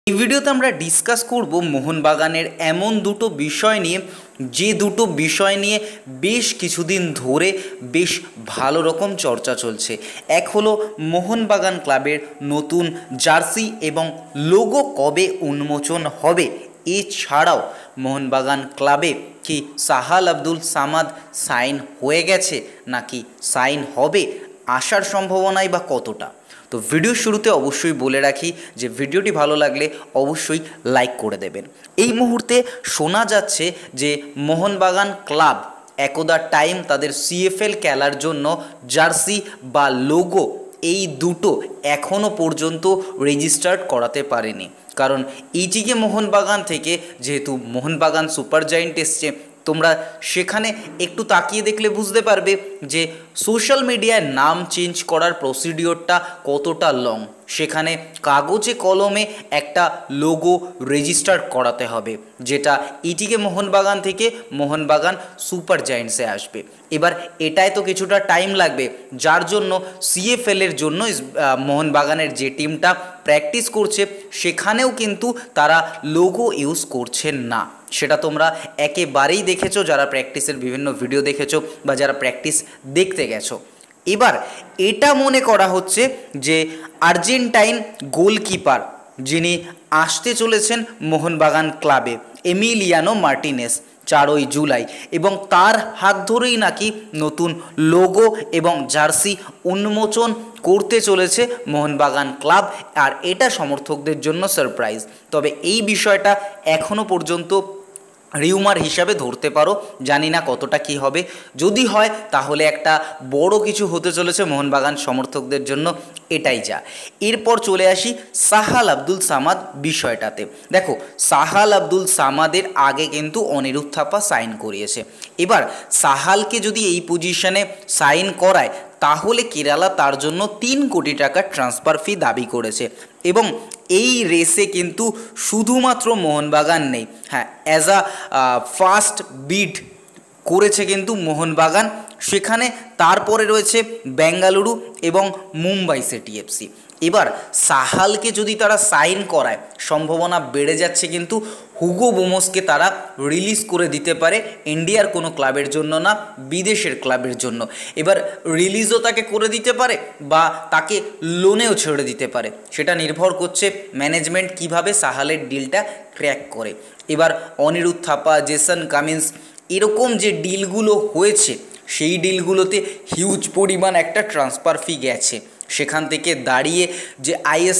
এই ভিডিওতে আমরা ডিসকাস করব মোহনবাগানের এমন দুটো বিষয় নিয়ে, যে দুটো বিষয় নিয়ে বেশ কিছুদিন ধরে বেশ ভালো রকম চর্চা চলছে। এক হলো মোহনবাগান ক্লাবের নতুন জার্সি এবং লোগো কবে উন্মোচন হবে, এছাড়াও মোহনবাগান ক্লাবে কি সাহাল আব্দুল সামাদ সাইন হয়ে গেছে নাকি সাইন হবে, আসার সম্ভাবনাই বা কতটা। তো ভিডিও শুরুতে অবশ্যই বলে রাখি যে ভিডিওটি ভালো লাগলে অবশ্যই লাইক করে দেবেন। এই মুহূর্তে শোনা যাচ্ছে যে মোহনবাগান ক্লাব একদা টাইম তাদের সিএফএল খেলার জন্য জার্সি বা লোগো এই দুটো এখনও পর্যন্ত রেজিস্টার্ড করাতে পারেনি। কারণ এইটিকে মোহনবাগান থেকে, যেহেতু মোহনবাগান সুপার জায়েন্ট এসছে, তোমরা সেখানে একটু তাকিয়ে দেখলে বুঝতে পারবে যে সোশ্যাল মিডিয়ায় নাম চেঞ্জ করার প্রসিডিওরটা কতটা লং। সেখানে কাগজে কলমে একটা লোগো রেজিস্টার করাতে হবে, যেটা এটিকে মোহনবাগান থেকে মোহনবাগান সুপার জায়েন্টসে আসবে। এবার এটাই তো কিছুটা টাইম লাগবে, যার জন্য সিএফএলের জন্য মোহনবাগানের যে টিমটা প্র্যাকটিস করছে সেখানেও কিন্তু তারা লোগো ইউজ করছেন না। সেটা তোমরা একেবারেই দেখেছো, যারা প্র্যাকটিসের বিভিন্ন ভিডিও দেখেছো বা যারা প্র্যাকটিস দেখতে গেছো। এবার এটা মনে করা হচ্ছে যে আর্জেন্টাইন গোলকিপার যিনি আসতে চলেছেন মোহনবাগান ক্লাবে, এমিলিয়ানো মার্টিনেস, 4ই জুলাই, এবং তার হাত ধরেই নাকি নতুন লোগো এবং জার্সি উন্মোচন করতে চলেছে মোহনবাগান ক্লাব। আর এটা সমর্থকদের জন্য সারপ্রাইজ। তবে এই বিষয়টা এখনও পর্যন্ত রিউমার হিসাবে ধরতে পারো, জানি না কতটা কি হবে। যদি হয় তাহলে একটা বড় কিছু হতে চলেছে মোহনবাগান সমর্থকদের জন্য, এটাই যা। এরপর চলে আসি সাহাল আব্দুল সামাদ বিষয়টাতে। দেখো, সাহাল আব্দুল সামাদের আগে কিন্তু অনিরুদ্ধ থাপা সাইন করিয়েছে। এবার সাহালকে যদি এই পজিশনে সাইন করায় তাহলে কেরালা তার জন্য 3 কোটি টাকার ট্রান্সফার ফি দাবি করেছে। এবং এই রেসে কিন্তু শুধুমাত্র মোহনবাগান নেই, হ্যাঁ, অ্যাজ আ ফার্স্ট বিড করেছে কিন্তু মোহনবাগান। সেখানে তারপরে রয়েছে বেঙ্গালুরু এবং মুম্বাই সিটি এফসি। এবার সাহালকে যদি তারা সাইন করায় সম্ভাবনা বেড়ে যাচ্ছে কিন্তু হুগো বোমসকে তারা রিলিজ করে দিতে পারে, ইন্ডিয়ার কোনো ক্লাবের জন্য না, বিদেশের ক্লাবের জন্য। এবার রিলিজও তাকে করে দিতে পারে বা তাকে লোনেও ছেড়ে দিতে পারে, সেটা নির্ভর করছে ম্যানেজমেন্ট কিভাবে সাহালের ডিলটা ক্র্যাক করে। এবার অনিরুদ্ধ থাপা, জেসন কামিন্স, এরকম যে ডিলগুলো হয়েছে সেই ডিলগুলোতে হিউজ পরিমাণ একটা ট্রান্সফার ফি গেছে। সেখান থেকে দাঁড়িয়ে যে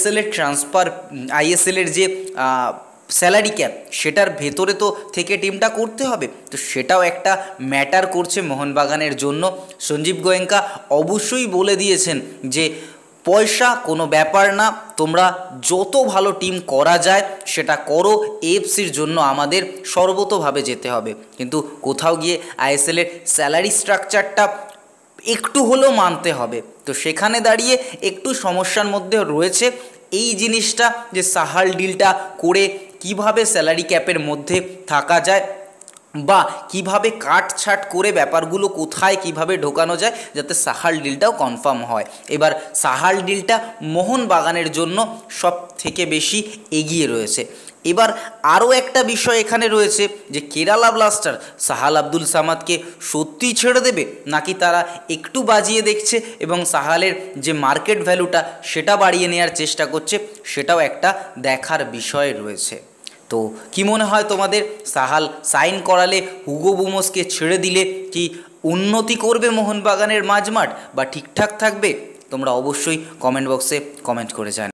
আইএসএলের যে স্যালারি ক্যাপ, সেটার ভেতরে তো থেকে টিমটা করতে হবে, তো সেটাও একটা ম্যাটার করছে মোহনবাগানের জন্য। সঞ্জীব গোয়েঙ্কা অবশ্যই বলে দিয়েছেন যে পয়সা কোনো ব্যাপার না, তোমরা যত ভালো টিম করা যায় সেটা করো, এএফসির জন্য আমাদের সর্বতোভাবে যেতে হবে। কিন্তু কোথাও গিয়ে আইএসএলের স্যালারি স্ট্রাকচারটা একটু হলেও মানতে হবে। তো সেখানে দাঁড়িয়ে একটু সমস্যার মধ্যে রয়েছে এই জিনিসটা, যে সাহাল ডিলটা করে কিভাবে স্যালারি ক্যাপের মধ্যে থাকা যায় বা কিভাবে কাটছাট করে ব্যাপারগুলো কোথায় কিভাবে ঢোকানো যায় যাতে সাহাল ডিলটাও কনফার্ম হয়। এবার সাহাল ডিলটা মোহনবাগানের জন্য সব থেকে বেশি এগিয়ে রয়েছে। এবার আরও একটা বিষয় এখানে রয়েছে যে কেরালা ব্লাস্টার সাহাল আব্দুল সামাদকে সত্যিই ছেড়ে দেবে নাকি তারা একটু বাজিয়ে দেখছে এবং সাহালের যে মার্কেট ভ্যালুটা সেটা বাড়িয়ে নেওয়ার চেষ্টা করছে, সেটাও একটা দেখার বিষয় রয়েছে। তো কি মনে হয় তোমাদের, সাহাল সাইন করালে হুগো বোমসকে ছেড়ে দিলে কি উন্নতি করবে মোহনবাগানের মাঝমাঠ বা ঠিকঠাক থাকবে? তোমরা অবশ্যই কমেন্ট বক্সে কমেন্ট করে জানাও।